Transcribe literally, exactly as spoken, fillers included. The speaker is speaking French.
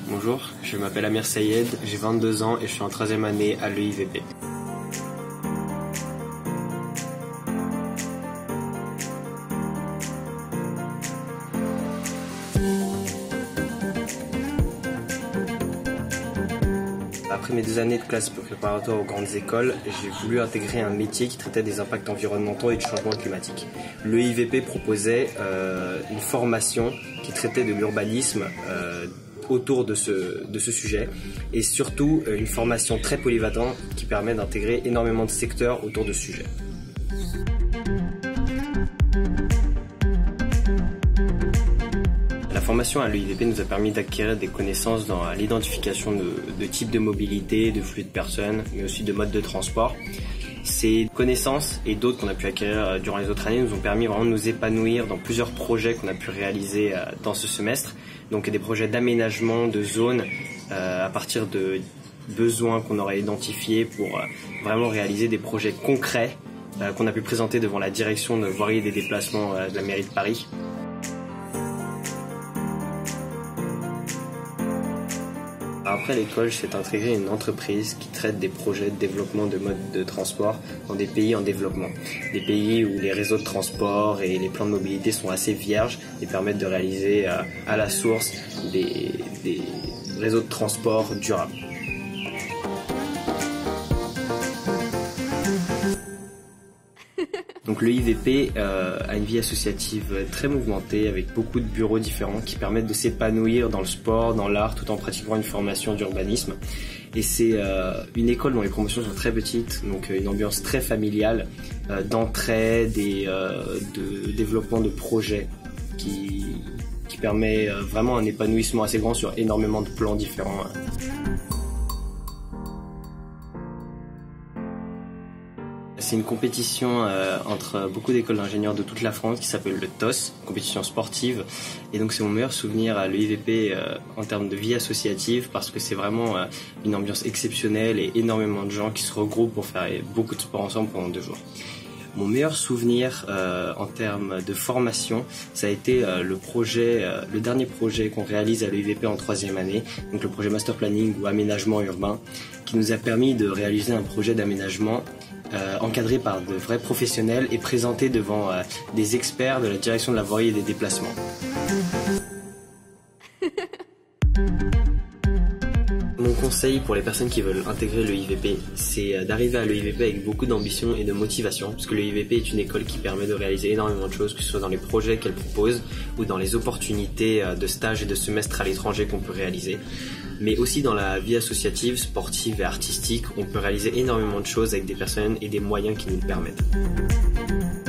Bonjour, je m'appelle Amir Sayed, j'ai vingt-deux ans et je suis en troisième année à l'E I V P. Après mes deux années de classe préparatoire aux grandes écoles, j'ai voulu intégrer un métier qui traitait des impacts environnementaux et du changement climatique. L'E I V P proposait euh, une formation qui traitait de l'urbanisme euh, autour de ce, de ce sujet et surtout euh, une formation très polyvalente qui permet d'intégrer énormément de secteurs autour de ce sujet. La formation à l'E I V P nous a permis d'acquérir des connaissances dans l'identification de, de types de mobilité, de flux de personnes, mais aussi de modes de transport. Ces connaissances et d'autres qu'on a pu acquérir durant les autres années nous ont permis vraiment de nous épanouir dans plusieurs projets qu'on a pu réaliser dans ce semestre. Donc des projets d'aménagement de zones euh, à partir de besoins qu'on aurait identifiés pour euh, vraiment réaliser des projets concrets euh, qu'on a pu présenter devant la direction de voirie et des déplacements euh, de la mairie de Paris. Après l'école, j'ai intégré une entreprise qui traite des projets de développement de modes de transport dans des pays en développement. Des pays où les réseaux de transport et les plans de mobilité sont assez vierges et permettent de réaliser à, à la source des, des réseaux de transport durables. Donc l'E I V P euh, a une vie associative très mouvementée avec beaucoup de bureaux différents qui permettent de s'épanouir dans le sport, dans l'art, tout en pratiquant une formation d'urbanisme. Et c'est euh, une école dont les promotions sont très petites, donc une ambiance très familiale, euh, d'entraide et euh, de développement de projets qui, qui permet euh, vraiment un épanouissement assez grand sur énormément de plans différents. C'est une compétition euh, entre beaucoup d'écoles d'ingénieurs de toute la France qui s'appelle le T O S, compétition sportive. Et donc c'est mon meilleur souvenir à l'E I V P euh, en termes de vie associative parce que c'est vraiment euh, une ambiance exceptionnelle et énormément de gens qui se regroupent pour faire beaucoup de sport ensemble pendant deux jours. Mon meilleur souvenir euh, en termes de formation, ça a été euh, le projet, euh, le dernier projet qu'on réalise à l'E I V P en troisième année, donc le projet Master Planning ou Aménagement Urbain, qui nous a permis de réaliser un projet d'aménagement Euh, encadré par de vrais professionnels et présenté devant euh, des experts de la direction de la voirie et des déplacements. Mon conseil pour les personnes qui veulent intégrer l'E I V P, c'est d'arriver à l'E I V P avec beaucoup d'ambition et de motivation, parce que l'E I V P est une école qui permet de réaliser énormément de choses, que ce soit dans les projets qu'elle propose ou dans les opportunités de stage et de semestre à l'étranger qu'on peut réaliser. Mais aussi dans la vie associative, sportive et artistique, on peut réaliser énormément de choses avec des personnes et des moyens qui nous le permettent.